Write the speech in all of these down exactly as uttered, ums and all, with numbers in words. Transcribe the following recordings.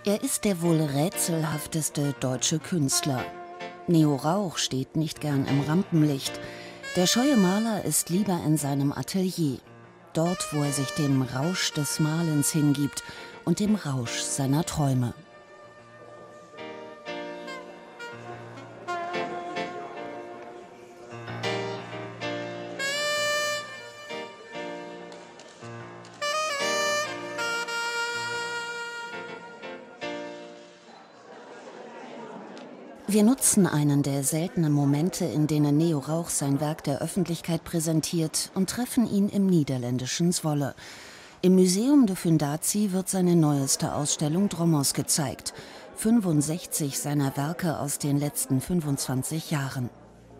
Er ist der wohl rätselhafteste deutsche Künstler. Neo Rauch steht nicht gern im Rampenlicht. Der scheue Maler ist lieber in seinem Atelier. Dort, wo er sich dem Rausch des Malens hingibt und dem Rausch seiner Träume. Wir nutzen einen der seltenen Momente, in denen Neo Rauch sein Werk der Öffentlichkeit präsentiert, und treffen ihn im niederländischen Zwolle. Im Museum de Fundatie wird seine neueste Ausstellung Drommers gezeigt. fünfundsechzig seiner Werke aus den letzten fünfundzwanzig Jahren.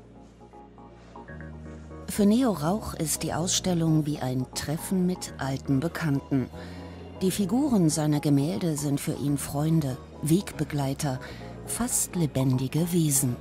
Für Neo Rauch ist die Ausstellung wie ein Treffen mit alten Bekannten. Die Figuren seiner Gemälde sind für ihn Freunde, Wegbegleiter, fast lebendige Wesen.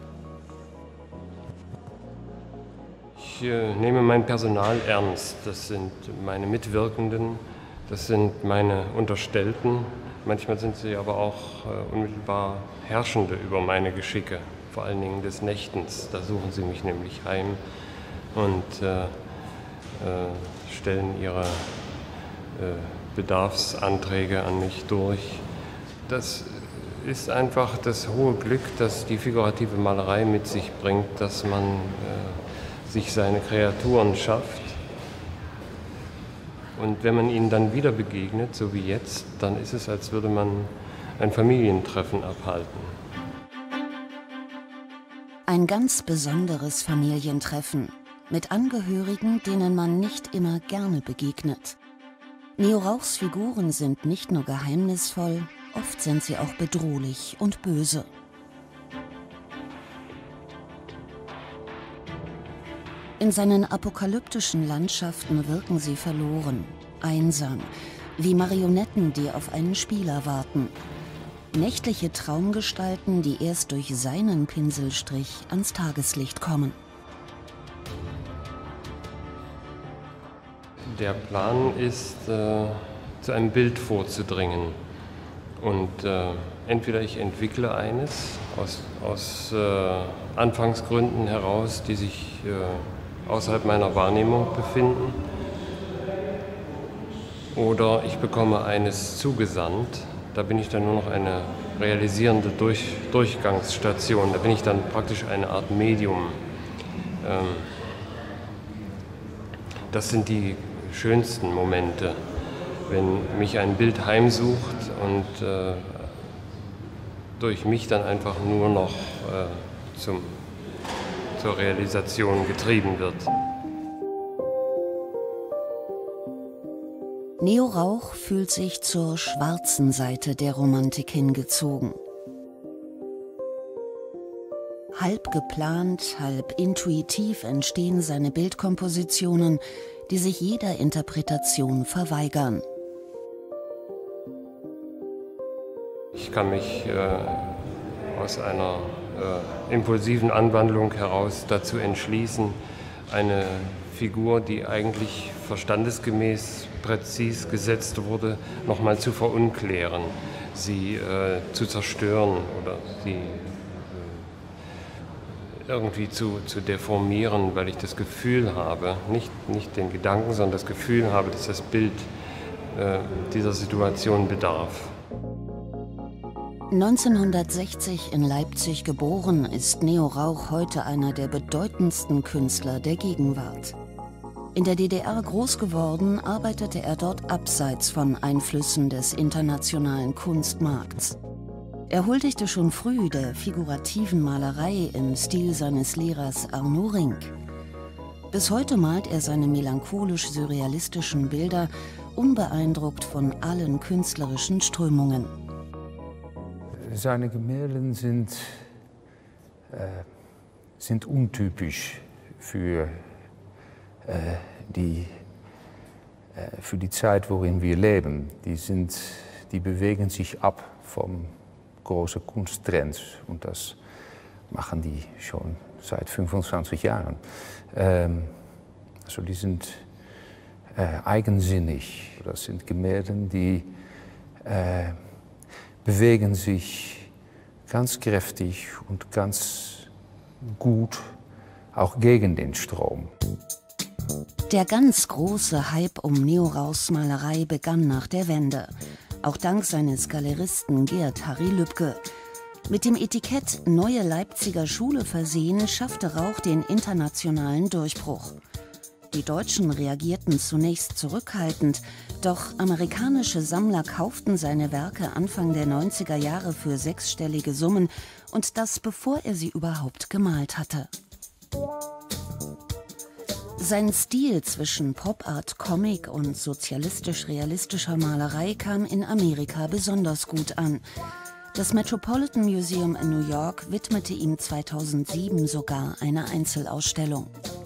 Ich äh, nehme mein Personal ernst. Das sind meine Mitwirkenden, das sind meine Unterstellten. Manchmal sind sie aber auch äh, unmittelbar Herrschende über meine Geschicke, vor allen Dingen des Nächtens. Da suchen sie mich nämlich heim und äh, äh, stellen ihre äh, Bedarfsanträge an mich durch. Das ist einfach das hohe Glück, das die figurative Malerei mit sich bringt, dass man äh, sich seine Kreaturen schafft. Und wenn man ihnen dann wieder begegnet, so wie jetzt, dann ist es, als würde man ein Familientreffen abhalten. Ein ganz besonderes Familientreffen mit Angehörigen, denen man nicht immer gerne begegnet. Neo Rauchs Figuren sind nicht nur geheimnisvoll, oft sind sie auch bedrohlich und böse. In seinen apokalyptischen Landschaften wirken sie verloren, einsam, wie Marionetten, die auf einen Spieler warten. Nächtliche Traumgestalten, die erst durch seinen Pinselstrich ans Tageslicht kommen. Der Plan ist, äh, zu einem Bild vorzudringen. Und äh, entweder ich entwickle eines aus, aus äh, Anfangsgründen heraus, die sich äh, außerhalb meiner Wahrnehmung befinden, oder ich bekomme eines zugesandt. Da bin ich dann nur noch eine realisierende Durch, Durchgangsstation. Da bin ich dann praktisch eine Art Medium. Ähm, das sind die schönsten Momente, wenn mich ein Bild heimsucht und äh, durch mich dann einfach nur noch äh, zum, zur Realisation getrieben wird. Neo Rauch fühlt sich zur schwarzen Seite der Romantik hingezogen. Halb geplant, halb intuitiv entstehen seine Bildkompositionen, die sich jeder Interpretation verweigern. Ich kann mich äh, aus einer äh, impulsiven Anwandlung heraus dazu entschließen, eine Figur, die eigentlich verstandesgemäß präzis gesetzt wurde, nochmal zu verunklären, sie äh, zu zerstören oder sie äh, irgendwie zu, zu deformieren, weil ich das Gefühl habe, nicht, nicht den Gedanken, sondern das Gefühl habe, dass das Bild äh, dieser Situation bedarf. neunzehnhundertsechzig in Leipzig geboren, ist Neo Rauch heute einer der bedeutendsten Künstler der Gegenwart. In der D D R groß geworden, arbeitete er dort abseits von Einflüssen des internationalen Kunstmarkts. Er huldigte schon früh der figurativen Malerei im Stil seines Lehrers Arno Rink. Bis heute malt er seine melancholisch-surrealistischen Bilder, unbeeindruckt von allen künstlerischen Strömungen. Seine Gemälde sind, äh, sind untypisch für, äh, die, äh, für die Zeit, worin wir leben. Die, sind, die bewegen sich ab vom großen Kunsttrends und das machen die schon seit fünfundzwanzig Jahren. Ähm, also die sind äh, eigensinnig. Das sind Gemälde, die äh, bewegen sich ganz kräftig und ganz gut auch gegen den Strom. Der ganz große Hype um Neo Rauchs Malerei begann nach der Wende. Auch dank seines Galeristen Gerd Harry Lübke. Mit dem Etikett Neue Leipziger Schule versehen, schaffte Rauch den internationalen Durchbruch. Die Deutschen reagierten zunächst zurückhaltend, doch amerikanische Sammler kauften seine Werke Anfang der neunziger Jahre für sechsstellige Summen, und das bevor er sie überhaupt gemalt hatte. Sein Stil zwischen Pop-Art, Comic und sozialistisch-realistischer Malerei kam in Amerika besonders gut an. Das Metropolitan Museum in New York widmete ihm zweitausendsieben sogar eine Einzelausstellung.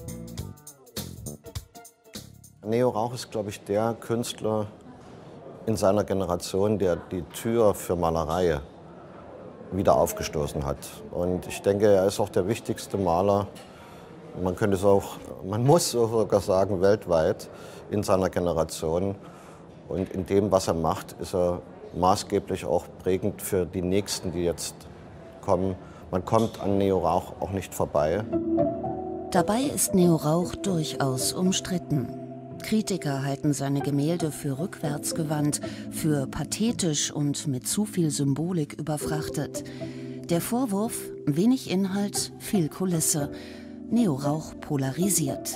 Neo Rauch ist, glaube ich, der Künstler in seiner Generation, der die Tür für Malerei wieder aufgestoßen hat. Und ich denke, er ist auch der wichtigste Maler, man könnte es auch, man muss sogar sagen, weltweit in seiner Generation. Und in dem, was er macht, ist er maßgeblich auch prägend für die Nächsten, die jetzt kommen. Man kommt an Neo Rauch auch nicht vorbei. Dabei ist Neo Rauch durchaus umstritten. Kritiker halten seine Gemälde für rückwärtsgewandt, für pathetisch und mit zu viel Symbolik überfrachtet. Der Vorwurf: wenig Inhalt, viel Kulisse. Neo Rauch polarisiert.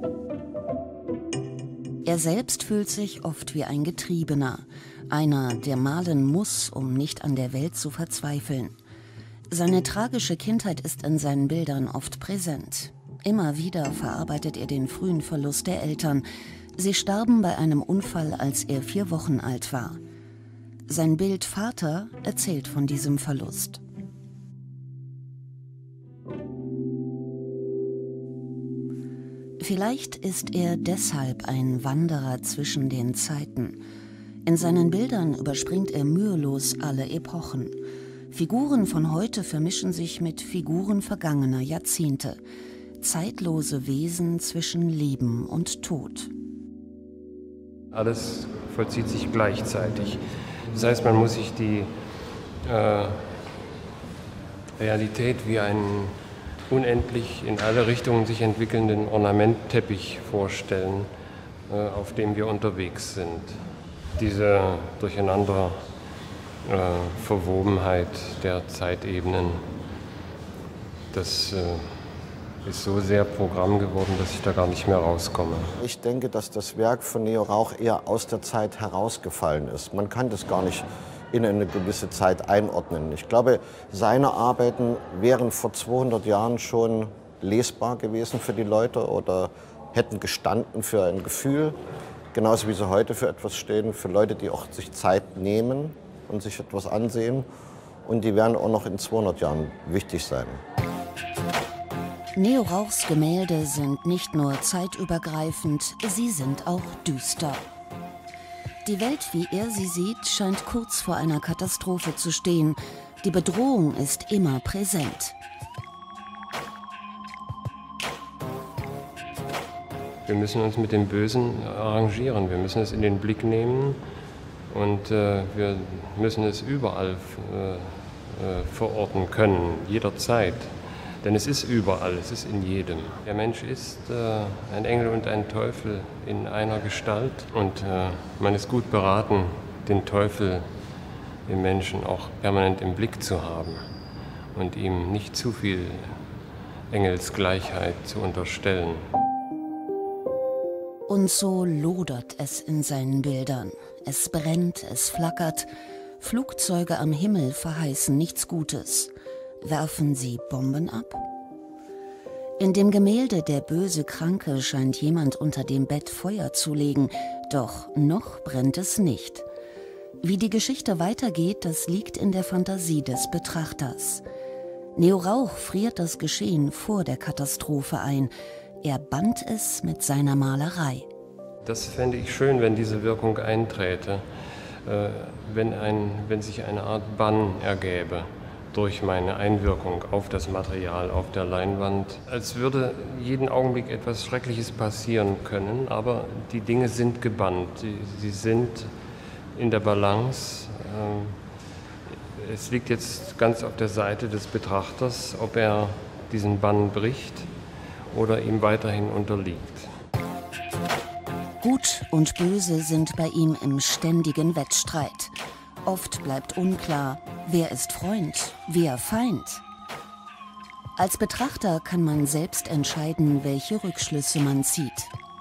Er selbst fühlt sich oft wie ein Getriebener. Einer, der malen muss, um nicht an der Welt zu verzweifeln. Seine tragische Kindheit ist in seinen Bildern oft präsent. Immer wieder verarbeitet er den frühen Verlust der Eltern. Sie starben bei einem Unfall, als er vier Wochen alt war. Sein Bild Vater erzählt von diesem Verlust. Vielleicht ist er deshalb ein Wanderer zwischen den Zeiten. In seinen Bildern überspringt er mühelos alle Epochen. Figuren von heute vermischen sich mit Figuren vergangener Jahrzehnte. Zeitlose Wesen zwischen Leben und Tod. Alles vollzieht sich gleichzeitig. Das heißt, man muss sich die äh, Realität wie einen unendlich in alle Richtungen sich entwickelnden Ornamentteppich vorstellen, äh, auf dem wir unterwegs sind. Diese durcheinander äh, Verwobenheit der Zeitebenen, das äh, ist so sehr Programm geworden, dass ich da gar nicht mehr rauskomme. Ich denke, dass das Werk von Neo Rauch eher aus der Zeit herausgefallen ist. Man kann das gar nicht in eine gewisse Zeit einordnen. Ich glaube, seine Arbeiten wären vor zweihundert Jahren schon lesbar gewesen für die Leute oder hätten gestanden für ein Gefühl, genauso wie sie heute für etwas stehen, für Leute, die auch sich Zeit nehmen und sich etwas ansehen. Und die werden auch noch in zweihundert Jahren wichtig sein. Neo Rauchs Gemälde sind nicht nur zeitübergreifend, sie sind auch düster. Die Welt, wie er sie sieht, scheint kurz vor einer Katastrophe zu stehen. Die Bedrohung ist immer präsent. Wir müssen uns mit dem Bösen arrangieren, wir müssen es in den Blick nehmen und äh, wir müssen es überall äh, äh, verorten können, jederzeit. Denn es ist überall, es ist in jedem. Der Mensch ist äh, ein Engel und ein Teufel in einer Gestalt. Und äh, man ist gut beraten, den Teufel im Menschen auch permanent im Blick zu haben und ihm nicht zu viel Engelsgleichheit zu unterstellen. Und so lodert es in seinen Bildern. Es brennt, es flackert. Flugzeuge am Himmel verheißen nichts Gutes. Werfen sie Bomben ab? In dem Gemälde Der böse Kranke scheint jemand unter dem Bett Feuer zu legen, doch noch brennt es nicht. Wie die Geschichte weitergeht, das liegt in der Fantasie des Betrachters. Neo Rauch friert das Geschehen vor der Katastrophe ein. Er bannt es mit seiner Malerei. Das fände ich schön, wenn diese Wirkung einträte, äh, wenn, ein, wenn sich eine Art Bann ergäbe durch meine Einwirkung auf das Material, auf der Leinwand. Als würde jeden Augenblick etwas Schreckliches passieren können, aber die Dinge sind gebannt, sie, sie sind in der Balance, äh, Es liegt jetzt ganz auf der Seite des Betrachters, ob er diesen Bann bricht oder ihm weiterhin unterliegt. Gut und Böse sind bei ihm im ständigen Wettstreit. Oft bleibt unklar, wer ist Freund, wer Feind. Als Betrachter kann man selbst entscheiden, welche Rückschlüsse man zieht.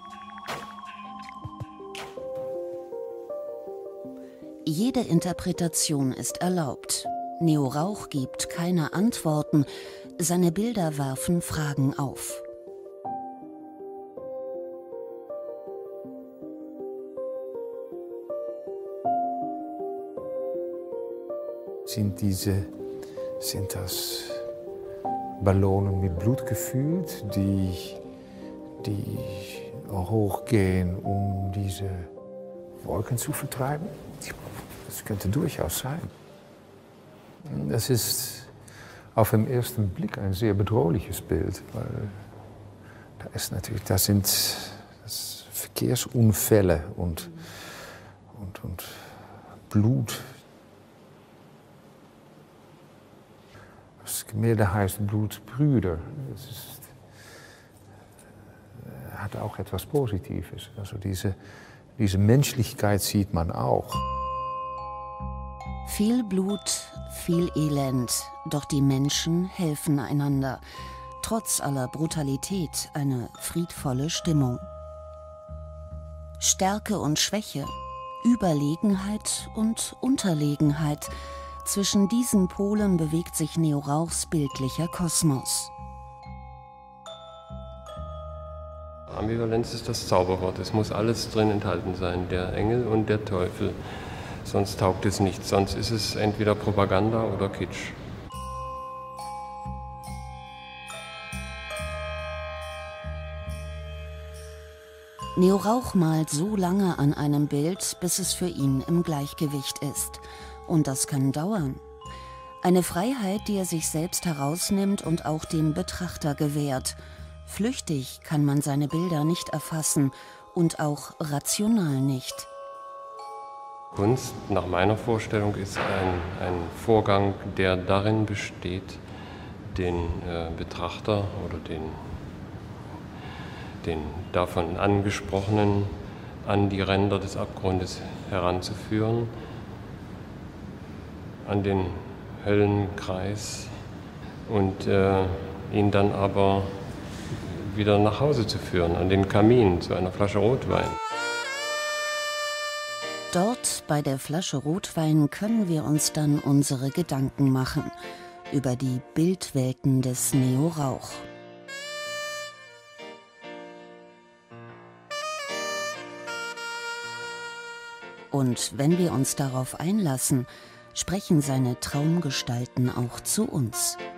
Jede Interpretation ist erlaubt. Neo Rauch gibt keine Antworten, seine Bilder werfen Fragen auf. Sind diese, sind das Ballonen mit Blut gefüllt, die, die hochgehen, um diese Wolken zu vertreiben? Das könnte durchaus sein. Das ist auf den ersten Blick ein sehr bedrohliches Bild, weil da ist natürlich, da sind das Verkehrsunfälle und, und, und Blut. Das Gemälde heißt Blutbrüder. Das ist, hat auch etwas Positives. Also diese, diese Menschlichkeit sieht man auch. Viel Blut, viel Elend, doch die Menschen helfen einander. Trotz aller Brutalität eine friedvolle Stimmung. Stärke und Schwäche, Überlegenheit und Unterlegenheit. Zwischen diesen Polen bewegt sich Neo Rauchs bildlicher Kosmos. Ambivalenz ist das Zauberwort. Es muss alles drin enthalten sein, der Engel und der Teufel. Sonst taugt es nichts, sonst ist es entweder Propaganda oder Kitsch. Neo Rauch malt so lange an einem Bild, bis es für ihn im Gleichgewicht ist. Und das kann dauern. Eine Freiheit, die er sich selbst herausnimmt und auch dem Betrachter gewährt. Flüchtig kann man seine Bilder nicht erfassen und auch rational nicht. Kunst, nach meiner Vorstellung, ist ein, ein Vorgang, der darin besteht, den äh, Betrachter oder den, den davon Angesprochenen an die Ränder des Abgrundes heranzuführen, an den Höllenkreis und äh, ihn dann aber wieder nach Hause zu führen, an den Kamin, zu einer Flasche Rotwein. Dort bei der Flasche Rotwein können wir uns dann unsere Gedanken machen über die Bildwelten des Neo Rauch. Und wenn wir uns darauf einlassen, sprechen seine Traumgestalten auch zu uns.